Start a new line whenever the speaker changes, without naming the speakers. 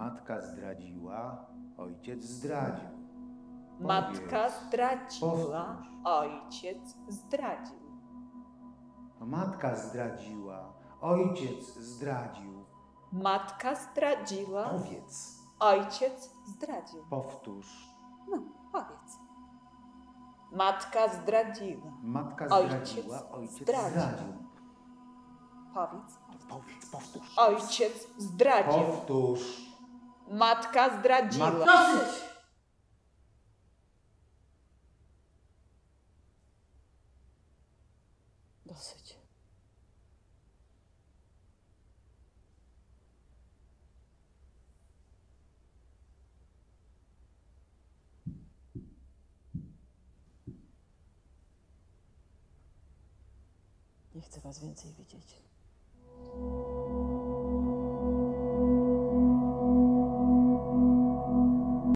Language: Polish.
Matka zdradziła, ojciec zdradził.
Matka zdradziła,
Powtórz.
ojciec zdradził.
Matka zdradziła, ojciec zdradził.
Matka zdradziła,
Powiedz.
ojciec zdradził.
Powtórz.
No, powiedz. Matka zdradziła,
Matka
Ojciec
zdradziła, ojciec
zdradził.
zdradził.
powiedz.
Powiedz, powtórz.
Ojciec zdradził.
Powtórz.
Matka zdradziła.
Dosyć!
Dosyć. Nie chcę was więcej widzieć.